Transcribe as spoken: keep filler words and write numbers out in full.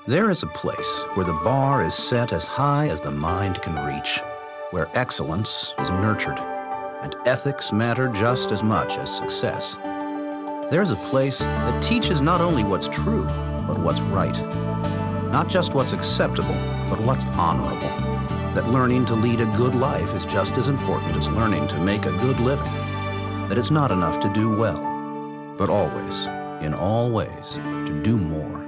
There is a place where the bar is set as high as the mind can reach, where excellence is nurtured, and ethics matter just as much as success. There's a place that teaches not only what's true, but what's right. Not just what's acceptable, but what's honorable. That learning to lead a good life is just as important as learning to make a good living. That it's not enough to do well, but always, in all ways, to do more.